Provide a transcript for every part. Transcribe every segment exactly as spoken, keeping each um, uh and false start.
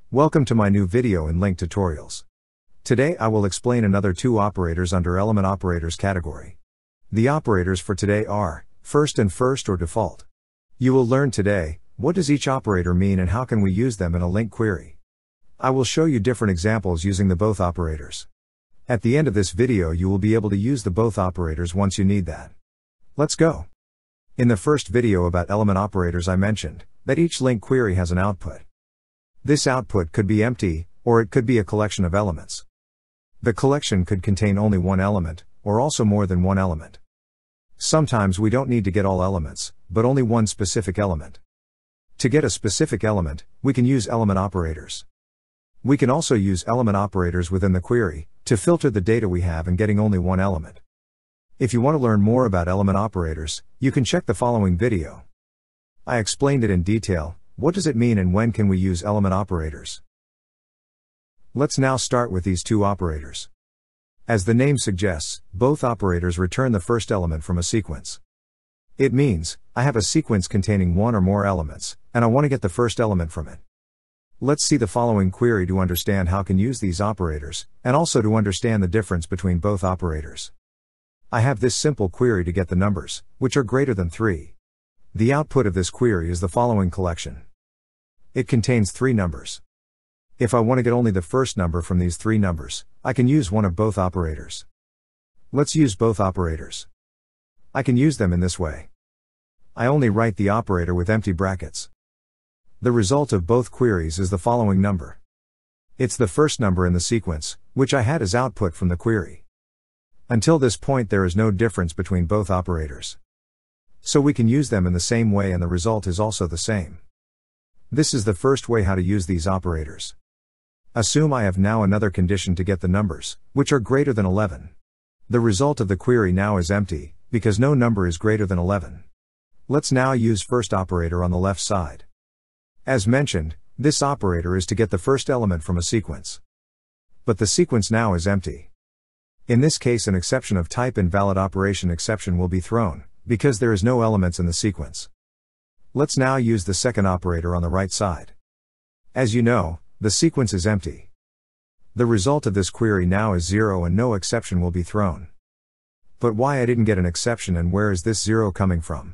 Welcome to my new video in LINQ tutorials. Today I will explain another two operators under element operators category. The operators for today are first and first or default. You will learn today, what does each operator mean and how can we use them in a LINQ query. I will show you different examples using the both operators. At the end of this video you will be able to use the both operators once you need that. Let's go. In the first video about element operators I mentioned that each LINQ query has an output. This output could be empty, or it could be a collection of elements. The collection could contain only one element, or also more than one element. Sometimes we don't need to get all elements, but only one specific element. To get a specific element, we can use element operators. We can also use element operators within the query, to filter the data we have and getting only one element. If you want to learn more about element operators, you can check the following video. I explained it in detail. What does it mean and when can we use element operators? Let's now start with these two operators. As the name suggests, both operators return the first element from a sequence. It means, I have a sequence containing one or more elements, and I want to get the first element from it. Let's see the following query to understand how can use these operators, and also to understand the difference between both operators. I have this simple query to get the numbers, which are greater than three. The output of this query is the following collection. It contains three numbers. If I want to get only the first number from these three numbers, I can use one of both operators. Let's use both operators. I can use them in this way. I only write the operator with empty brackets. The result of both queries is the following number. It's the first number in the sequence, which I had as output from the query. Until this point there is no difference between both operators. So we can use them in the same way and the result is also the same. This is the first way how to use these operators. Assume I have now another condition to get the numbers, which are greater than eleven. The result of the query now is empty, because no number is greater than eleven. Let's now use first operator on the left side. As mentioned, this operator is to get the first element from a sequence. But the sequence now is empty. In this case an exception of type invalid operation exception will be thrown, because there is no elements in the sequence. Let's now use the second operator on the right side. As you know, the sequence is empty. The result of this query now is zero and no exception will be thrown. But why I didn't get an exception and where is this zero coming from?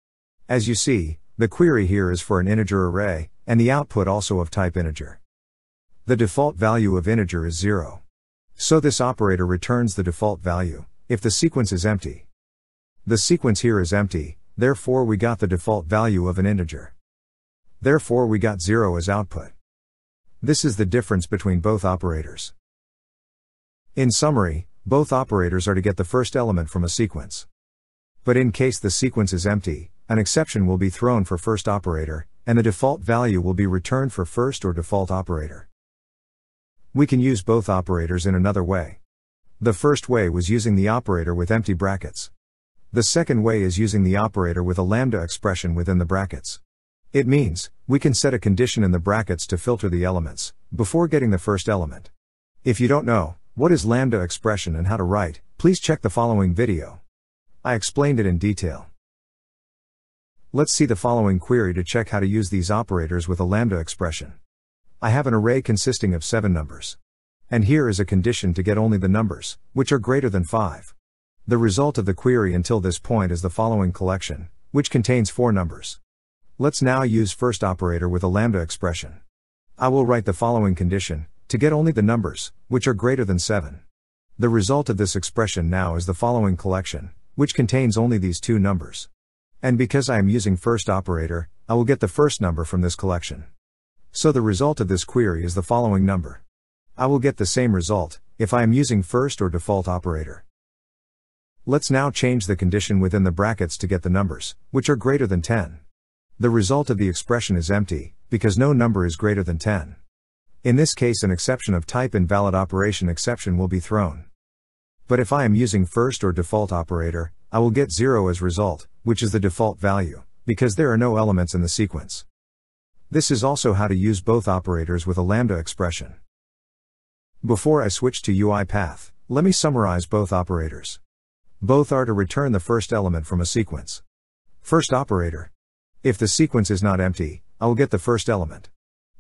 As you see, the query here is for an integer array, and the output also of type integer. The default value of integer is zero. So this operator returns the default value, if the sequence is empty. The sequence here is empty, therefore we got the default value of an integer. Therefore we got zero as output. This is the difference between both operators. In summary, both operators are to get the first element from a sequence. But in case the sequence is empty, an exception will be thrown for first operator, and the default value will be returned for first or default operator. We can use both operators in another way. The first way was using the operator with empty brackets. The second way is using the operator with a lambda expression within the brackets. It means, we can set a condition in the brackets to filter the elements, before getting the first element. If you don't know, what is lambda expression and how to write, please check the following video. I explained it in detail. Let's see the following query to check how to use these operators with a lambda expression. I have an array consisting of seven numbers. And here is a condition to get only the numbers, which are greater than five. The result of the query until this point is the following collection, which contains four numbers. Let's now use first operator with a lambda expression. I will write the following condition, to get only the numbers, which are greater than seven. The result of this expression now is the following collection, which contains only these two numbers. And because I am using first operator, I will get the first number from this collection. So the result of this query is the following number. I will get the same result, if I am using first or default operator. Let's now change the condition within the brackets to get the numbers, which are greater than ten. The result of the expression is empty, because no number is greater than ten. In this case an exception of type invalid operation exception will be thrown. But if I am using first or default operator, I will get zero as result, which is the default value, because there are no elements in the sequence. This is also how to use both operators with a lambda expression. Before I switch to UiPath, let me summarize both operators. Both are to return the first element from a sequence. First operator. If the sequence is not empty, I will get the first element.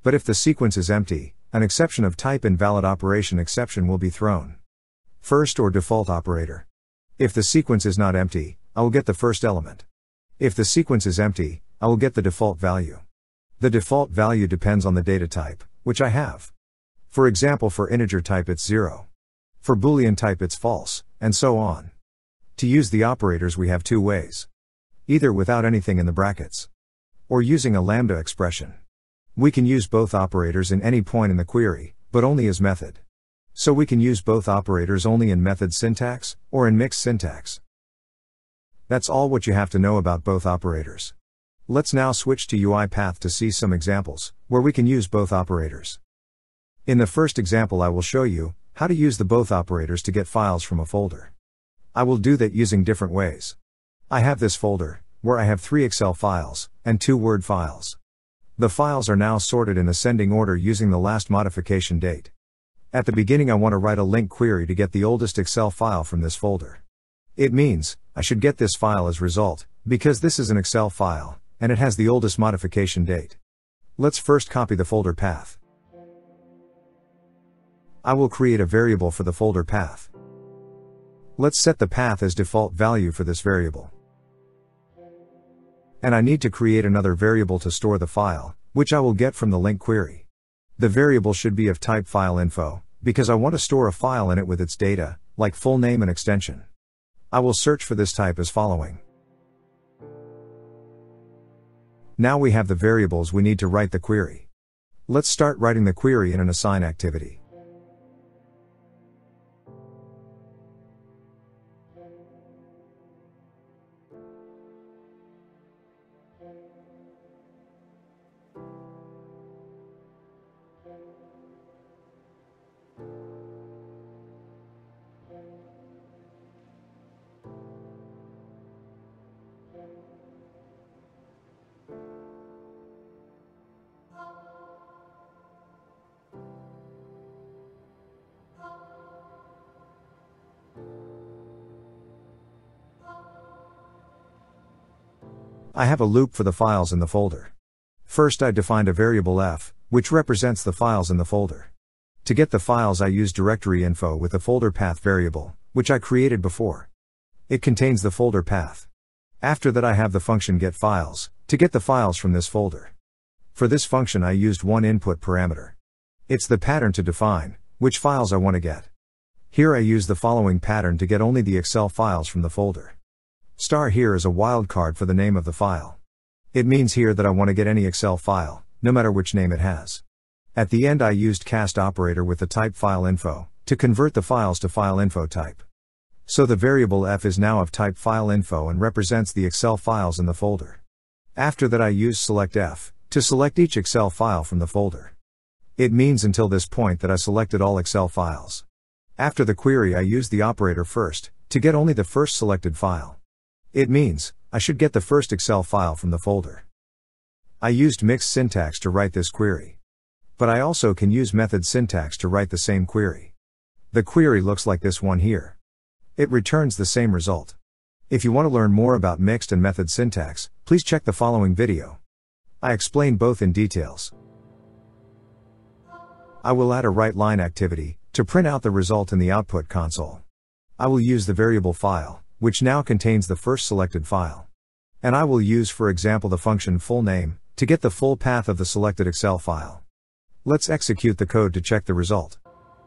But if the sequence is empty, an exception of type invalid operation exception will be thrown. First or default operator. If the sequence is not empty, I will get the first element. If the sequence is empty, I will get the default value. The default value depends on the data type, which I have. For example, for integer type it's zero. For Boolean type it's false, and so on. To use the operators we have two ways. Either without anything in the brackets, or using a lambda expression. We can use both operators in any point in the query, but only as method. So we can use both operators only in method syntax, or in mixed syntax. That's all what you have to know about both operators. Let's now switch to UiPath to see some examples, where we can use both operators. In the first example I will show you how to use the both operators to get files from a folder. I will do that using different ways. I have this folder, where I have three Excel files, and two Word files. The files are now sorted in ascending order using the last modification date. At the beginning I want to write a link query to get the oldest Excel file from this folder. It means, I should get this file as result, because this is an Excel file, and it has the oldest modification date. Let's first copy the folder path. I will create a variable for the folder path. Let's set the path as default value for this variable. And I need to create another variable to store the file, which I will get from the link query. The variable should be of type FileInfo, because I want to store a file in it with its data, like full name and extension. I will search for this type as following. Now we have the variables we need to write the query. Let's start writing the query in an assign activity. I have a loop for the files in the folder. First I defined a variable f, which represents the files in the folder. To get the files I use directory info with the folder path variable, which I created before. It contains the folder path. After that I have the function getFiles, to get the files from this folder. For this function I used one input parameter. It's the pattern to define which files I want to get. Here I use the following pattern to get only the Excel files from the folder. Star here is a wildcard for the name of the file. It means here that I want to get any Excel file, no matter which name it has. At the end I used cast operator with the type FileInfo, to convert the files to FileInfo type. So the variable f is now of type FileInfo and represents the Excel files in the folder. After that I use selectf, to select each Excel file from the folder. It means until this point that I selected all Excel files. After the query I use the operator first, to get only the first selected file. It means, I should get the first Excel file from the folder. I used mixed syntax to write this query. But I also can use method syntax to write the same query. The query looks like this one here. It returns the same result. If you want to learn more about mixed and method syntax, please check the following video. I explain both in details. I will add a write line activity, to print out the result in the output console. I will use the variable file, which now contains the first selected file. And I will use for example the function fullName, to get the full path of the selected Excel file. Let's execute the code to check the result.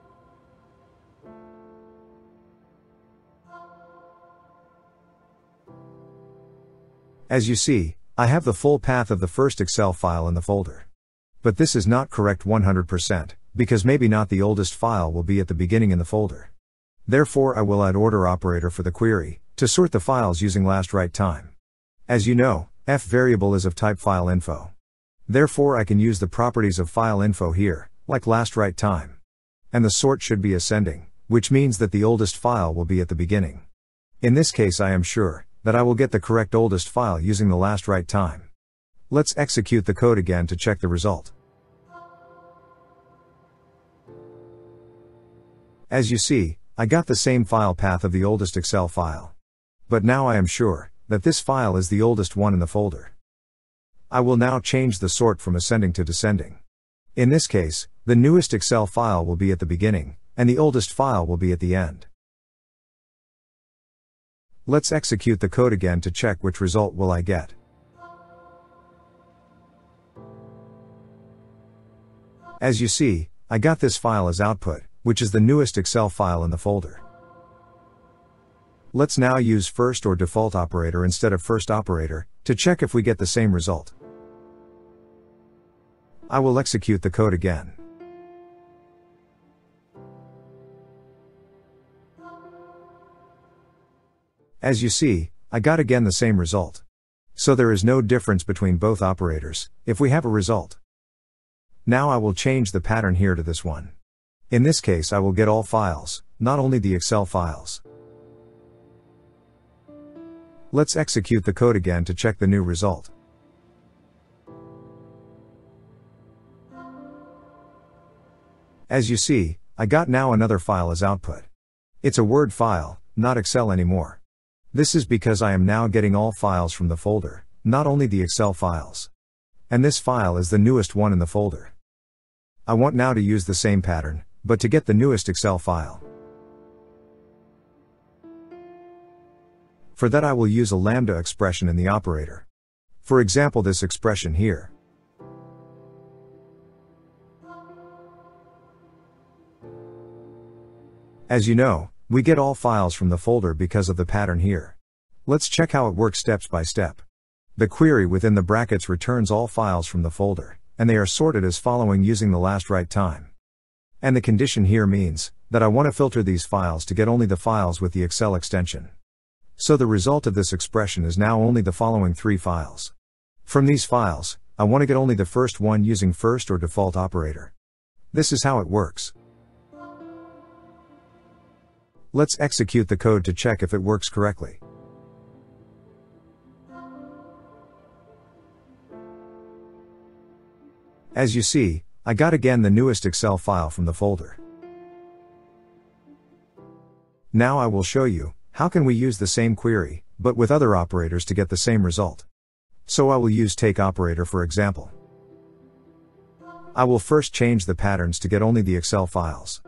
As you see, I have the full path of the first Excel file in the folder. But this is not correct one hundred percent, because maybe not the oldest file will be at the beginning in the folder. Therefore I will add order operator for the query, to sort the files using last write time. As you know, f variable is of type FileInfo. Therefore I can use the properties of FileInfo here, like last write time. And the sort should be ascending, which means that the oldest file will be at the beginning. In this case I am sure, that I will get the correct oldest file using the last write time. Let's execute the code again to check the result. As you see, I got the same file path of the oldest Excel file. But now I am sure, that this file is the oldest one in the folder. I will now change the sort from ascending to descending. In this case, the newest Excel file will be at the beginning, and the oldest file will be at the end. Let's execute the code again to check which result will I get. As you see, I got this file as output, which is the newest Excel file in the folder. Let's now use first or default operator instead of first operator, to check if we get the same result. I will execute the code again. As you see, I got again the same result. So there is no difference between both operators, if we have a result. Now I will change the pattern here to this one. In this case I will get all files, not only the Excel files. Let's execute the code again to check the new result. As you see, I got now another file as output. It's a Word file, not Excel anymore. This is because I am now getting all files from the folder, not only the Excel files. And this file is the newest one in the folder. I want now to use the same pattern, but to get the newest Excel file. For that I will use a lambda expression in the operator. For example, this expression here. As you know, we get all files from the folder because of the pattern here. Let's check how it works steps by step. The query within the brackets returns all files from the folder, and they are sorted as following using the last write time. And the condition here means that I want to filter these files to get only the files with the Excel extension. So the result of this expression is now only the following three files. From these files, I want to get only the first one using first or default operator. This is how it works. Let's execute the code to check if it works correctly. As you see, I got again the newest Excel file from the folder. Now I will show you, how can we use the same query, but with other operators to get the same result. So I will use take operator for example. I will first change the patterns to get only the Excel files.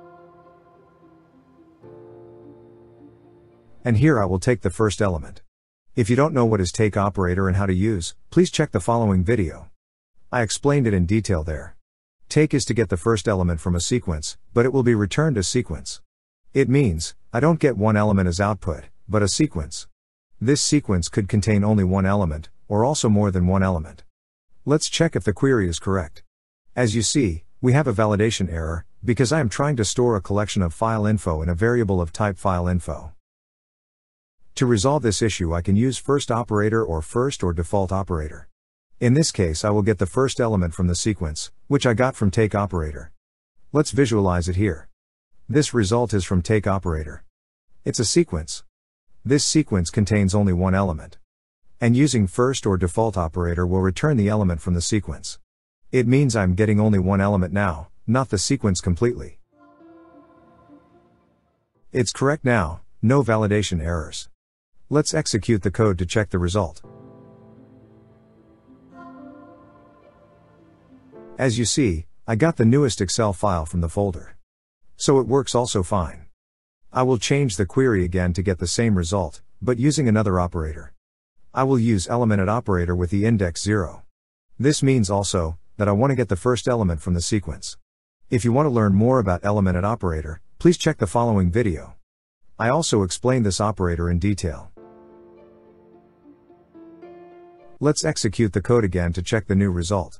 And here I will take the first element. If you don't know what is take operator and how to use, please check the following video. I explained it in detail there. Take is to get the first element from a sequence, but it will be returned as sequence. It means, I don't get one element as output, but a sequence. This sequence could contain only one element, or also more than one element. Let's check if the query is correct. As you see, we have a validation error, because I am trying to store a collection of file info in a variable of type file info. To resolve this issue I can use first operator or first or default operator. In this case I will get the first element from the sequence, which I got from take operator. Let's visualize it here. This result is from take operator. It's a sequence. This sequence contains only one element. And using first or default operator will return the element from the sequence. It means I'm getting only one element now, not the sequence completely. It's correct now, no validation errors. Let's execute the code to check the result. As you see, I got the newest Excel file from the folder. So it works also fine. I will change the query again to get the same result, but using another operator. I will use element at operator with the index zero. This means also, that I want to get the first element from the sequence. If you want to learn more about element at operator, please check the following video. I also explained this operator in detail. Let's execute the code again to check the new result.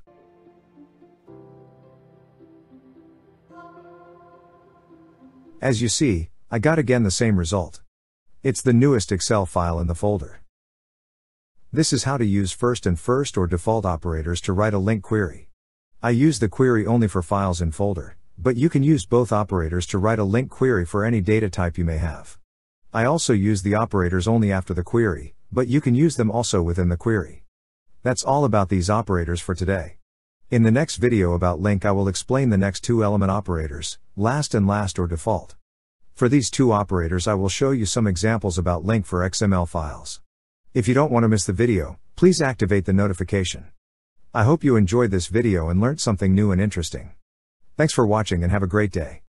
As you see, I got again the same result. It's the newest Excel file in the folder. This is how to use first and first or default operators to write a LINQ query. I use the query only for files in folder, but you can use both operators to write a LINQ query for any data type you may have. I also use the operators only after the query, but you can use them also within the query. That's all about these operators for today. In the next video about LINQ I will explain the next two element operators, last and last or default. For these two operators I will show you some examples about LINQ for X M L files. If you don't want to miss the video, please activate the notification. I hope you enjoyed this video and learnt something new and interesting. Thanks for watching and have a great day.